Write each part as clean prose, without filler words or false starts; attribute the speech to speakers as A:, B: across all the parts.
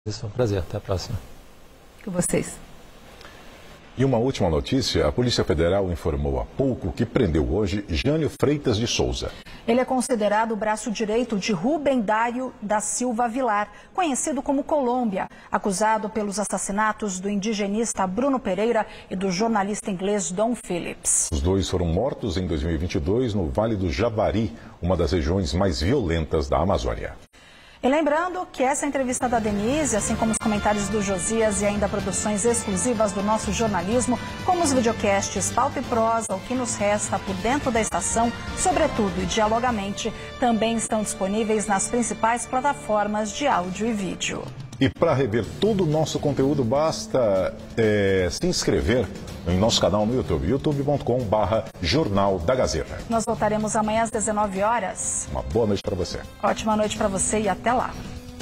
A: Isso, é um prazer. Até a próxima.
B: Com vocês.
C: E uma última notícia, a Polícia Federal informou há pouco que prendeu hoje Jânio Freitas de Souza.
B: Ele é considerado o braço direito de Rubem Dário da Silva Vilar, conhecido como Colômbia, acusado pelos assassinatos do indigenista Bruno Pereira e do jornalista inglês Dom Phillips.
C: Os dois foram mortos em 2022 no Vale do Javari, uma das regiões mais violentas da Amazônia.
B: E lembrando que essa entrevista da Denise, assim como os comentários do Josias e ainda produções exclusivas do nosso jornalismo, como os videocasts Pauta e Prosa, O que nos resta, Por Dentro da Estação, Sobretudo e Dialogamente, também estão disponíveis nas principais plataformas de áudio e vídeo.
C: E para rever todo o nosso conteúdo, basta se inscrever em nosso canal no YouTube, youtube.com/Jornal da Gazeta.
B: Nós voltaremos amanhã às 19 horas.
C: Uma boa noite para você.
B: Ótima noite para você e até lá.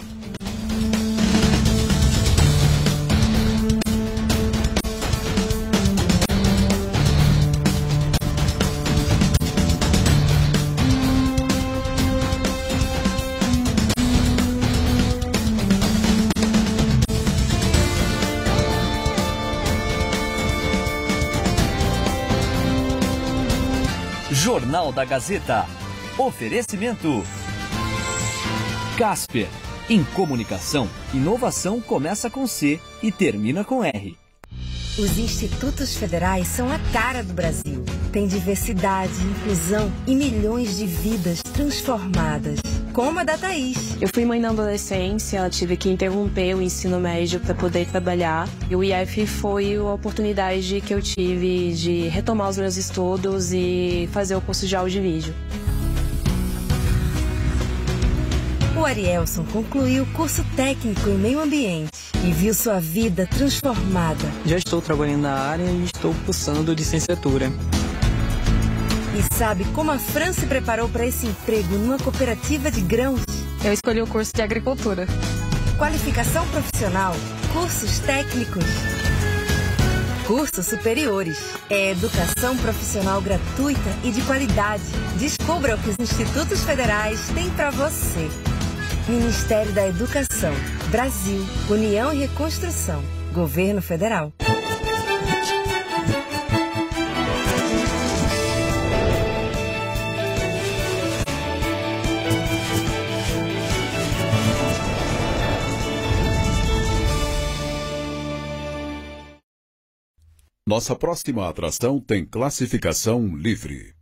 D: Jornal da Gazeta. Oferecimento. Casper. Em comunicação, inovação começa com C e termina com R.
E: Os institutos federais são a cara do Brasil. Tem diversidade, inclusão e milhões de vidas transformadas. Como a da Thaís.
F: Eu fui mãe na adolescência, tive que interromper o ensino médio para poder trabalhar. E o IF foi a oportunidade que eu tive de retomar os meus estudos e fazer o curso de áudio e vídeo.
E: O Arielson concluiu o curso técnico em meio ambiente e viu sua vida transformada.
G: Já estou trabalhando na área e estou cursando licenciatura.
E: E sabe como a Fran se preparou para esse emprego numa cooperativa de grãos?
F: Eu escolhi o curso de agricultura.
E: Qualificação profissional, cursos técnicos, cursos superiores. É educação profissional gratuita e de qualidade. Descubra o que os institutos federais têm para você. Ministério da Educação, Brasil, União e Reconstrução, Governo Federal.
H: Nossa próxima atração tem classificação livre.